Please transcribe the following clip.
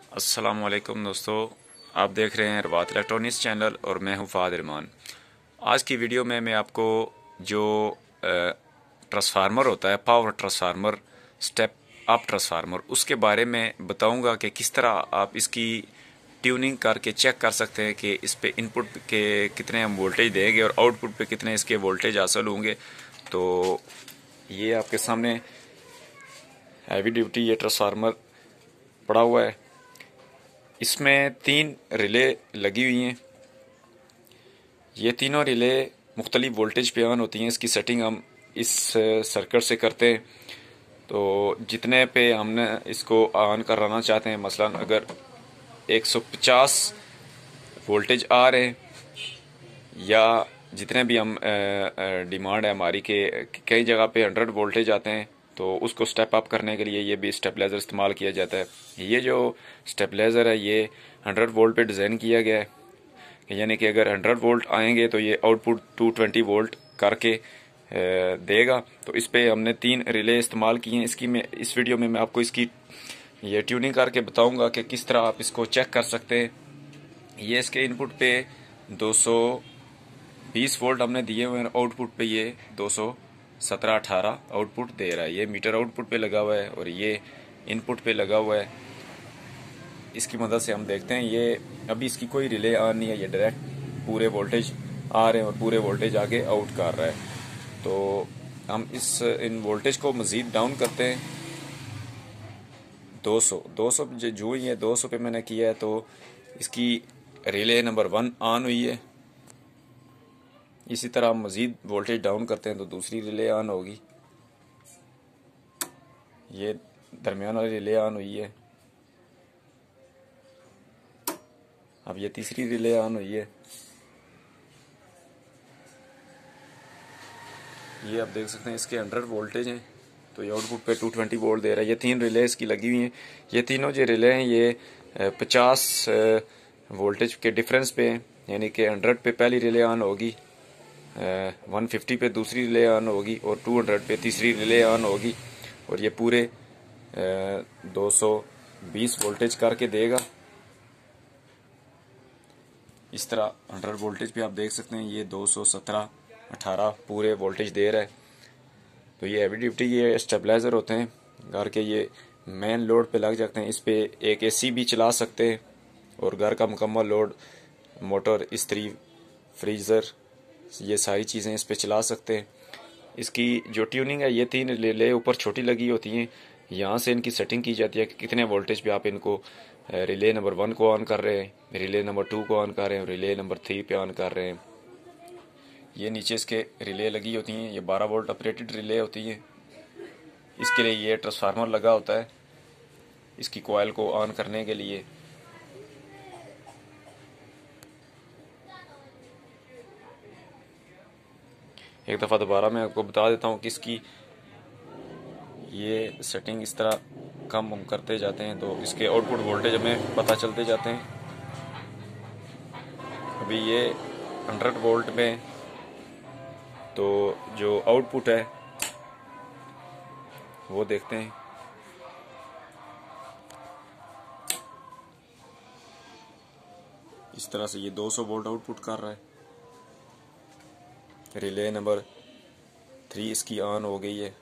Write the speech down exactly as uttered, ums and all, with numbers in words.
अस्सलाम वालेकुम दोस्तों, आप देख रहे हैं रवात इलेक्ट्रॉनिक्स चैनल और मैं हूं फ़ाद रहमान। आज की वीडियो में मैं आपको जो ट्रांसफार्मर होता है, power transformer, step up transformer, उसके बारे में बताऊंगा कि किस तरह आप इसकी ट्यूनिंग करके चेक कर सकते हैं कि इस पे इनपुट के कितने हम वोल्टेज देंगे और आउटपुट पे कितने इसके वोल्टेज हासिल होंगे। तो ये आपके सामने हैवी ड्यूटी ये ट्रांसफार्मर पड़ा हुआ है। इसमें तीन रिले लगी हुई हैं। ये तीनों रिले मुख्तलिफ वोल्टेज पे ऑन होती हैं। इसकी सेटिंग हम इस सर्किट से करते हैं। तो जितने पे हमने इसको ऑन कराना चाहते हैं, मसलन अगर एक सौ पचास वोल्टेज आ रहे हैं या जितने भी हम डिमांड है हमारी के कई जगह पे हंड्रेड वोल्टेज आते हैं, तो उसको स्टेप अप करने के लिए ये भी स्टेबलाइज़र इस्तेमाल किया जाता है। ये जो स्टेबलाइज़र है ये हंड्रेड वोल्ट पे डिज़ाइन किया गया है, यानी कि अगर हंड्रेड वोल्ट आएंगे तो ये आउटपुट टू ट्वेंटी वोल्ट करके देगा। तो इस पे हमने तीन रिले इस्तेमाल किए हैं। इसकी मैं इस वीडियो में मैं आपको इसकी ये ट्यूनिंग करके बताऊंगा कि किस तरह आप इसको चेक कर सकते हैं। ये इसके इनपुट पे दो सौ बीस वोल्ट हमने दिए हुए हैं, आउटपुट पे ये दो सौ सत्रह अठारह आउटपुट दे रहा है। ये मीटर आउटपुट पे लगा हुआ है और ये इनपुट पे लगा हुआ है। इसकी मदद से हम देखते हैं, ये अभी इसकी कोई रिले ऑन नहीं है, ये डायरेक्ट पूरे वोल्टेज आ रहे हैं और पूरे वोल्टेज आगे आउट कर रहा है। तो हम इस इन वोल्टेज को मज़ीद डाउन करते हैं। दो सौ दो सौ जो ही है, दो सौ पे मैंने किया है, तो इसकी रिले नंबर वन ऑन हुई है। इसी तरह हम मज़ीद वोल्टेज डाउन करते हैं तो दूसरी रिले ऑन होगी। ये दरमियान वाली रिले ऑन हुई है। अब ये तीसरी रिले ऑन हुई है। ये आप देख सकते हैं इसके हंड्रेड वोल्टेज हैं, तो ये आउटपुट पे टू ट्वेंटी वोल्ट दे रहा है। ये तीन रिले इसकी लगी हुई हैं। ये तीनों जो रिले हैं ये पचास वोल्टेज के डिफरेंस पे हैं, यानी कि हंड्रेड पे पहली रिले ऑन होगी, वन फिफ्टी पे दूसरी रिले ऑन होगी और टू हंड्रेड पे तीसरी रिले ऑन होगी। और ये पूरे दो सौ बीस वोल्टेज करके देगा। इस तरह हंड्रेड वोल्टेज पे आप देख सकते हैं ये दो सौ सत्रह अठारह पूरे वोल्टेज दे रहा है। तो ये हैवी ड्यूटी ये स्टेबलाइज़र होते हैं, घर के ये मेन लोड पे लग जाते हैं। इस पे एक एसी भी चला सकते हैं और घर का मुकम्मल लोड, मोटर, इस्त्री, फ्रीज़र, ये सारी चीज़ें इस पे चला सकते हैं। इसकी जो ट्यूनिंग है, ये तीन रिले ऊपर छोटी लगी होती हैं, यहाँ से इनकी सेटिंग की जाती है कि कितने वोल्टेज पे आप इनको रिले नंबर वन को ऑन कर रहे हैं, रिले नंबर टू को ऑन कर रहे हैं, रिले नंबर थ्री पे ऑन कर रहे हैं। ये नीचे इसके रिले लगी होती हैं, ये बारह वोल्ट ऑपरेटेड रिले होती हैं। इसके लिए ये ट्रांसफार्मर लगा होता है इसकी कॉइल को ऑन करने के लिए। एक दफ़ा दोबारा मैं आपको बता देता हूँ कि इसकी ये सेटिंग इस तरह कम हम करते जाते हैं तो इसके आउटपुट वोल्टेज हमें पता चलते जाते हैं। अभी ये हंड्रेड वोल्ट में, तो जो आउटपुट है वो देखते हैं। इस तरह से ये दो सौ वोल्ट आउटपुट कर रहा है। रिले नंबर थ्री इसकी ऑन हो गई है।